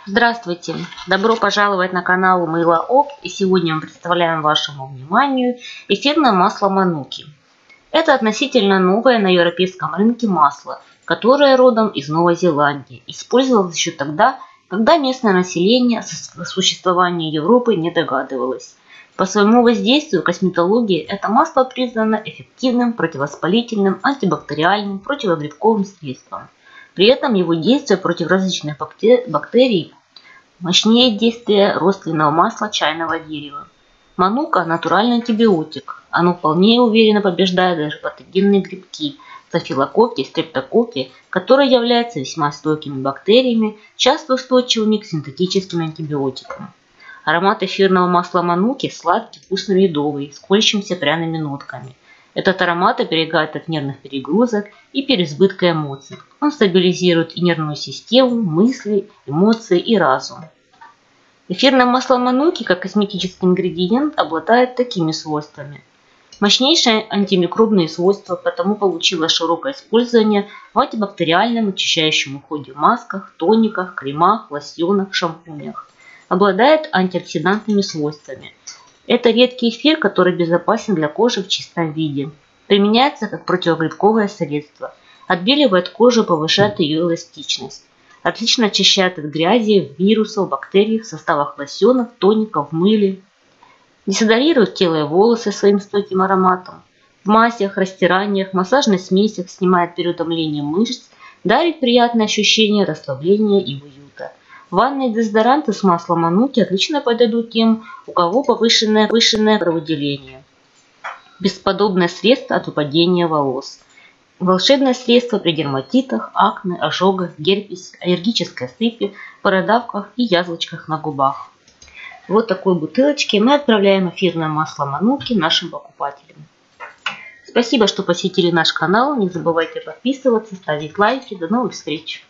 Здравствуйте! Добро пожаловать на канал Мыло Опт, и сегодня мы представляем вашему вниманию эфирное масло Мануки. Это относительно новое на европейском рынке масло, которое родом из Новой Зеландии. Использовалось еще тогда, когда местное население о существовании Европы не догадывалось. По своему воздействию в косметологии это масло признано эффективным противовоспалительным, антибактериальным, противогрибковым средством. При этом его действие против различных бактерий мощнее действия рослинного масла чайного дерева. Манука – натуральный антибиотик. Оно вполне уверенно побеждает даже патогенные грибки, стафилококки, стрептококки, которые являются весьма стойкими бактериями, часто устойчивыми к синтетическим антибиотикам. Аромат эфирного масла Мануки сладкий, вкусно-медовый, с колющимися пряными нотками. Этот аромат оберегает от нервных перегрузок и переизбытка эмоций. Он стабилизирует и нервную систему, мысли, эмоции и разум. Эфирное масло Мануки, как косметический ингредиент, обладает такими свойствами. Мощнейшие антимикробные свойства, потому получило широкое использование в антибактериальном очищающем уходе в масках, тониках, кремах, лосьонах, шампунях. Обладает антиоксидантными свойствами. Это редкий эфир, который безопасен для кожи в чистом виде. Применяется как противогрибковое средство. Отбеливает кожу и повышает ее эластичность. Отлично очищает от грязи, вирусов, бактерий в составах лосьонов, тоников, мыле. Дезодорирует тело и волосы своим стойким ароматом. В мазях, растираниях, массажных смесях снимает переутомление мышц, дарит приятное ощущение расслабления и уюта. Ванные дезодоранты с маслом Мануки отлично подойдут тем, у кого повышенное кровоотделение. Бесподобное средство от выпадения волос. Волшебное средство при дерматитах, акне, ожогах, герпесе, аллергической сыпи, бородавках и язвочках на губах. В вот такой бутылочке мы отправляем эфирное масло Мануки нашим покупателям. Спасибо, что посетили наш канал. Не забывайте подписываться, ставить лайки. До новых встреч!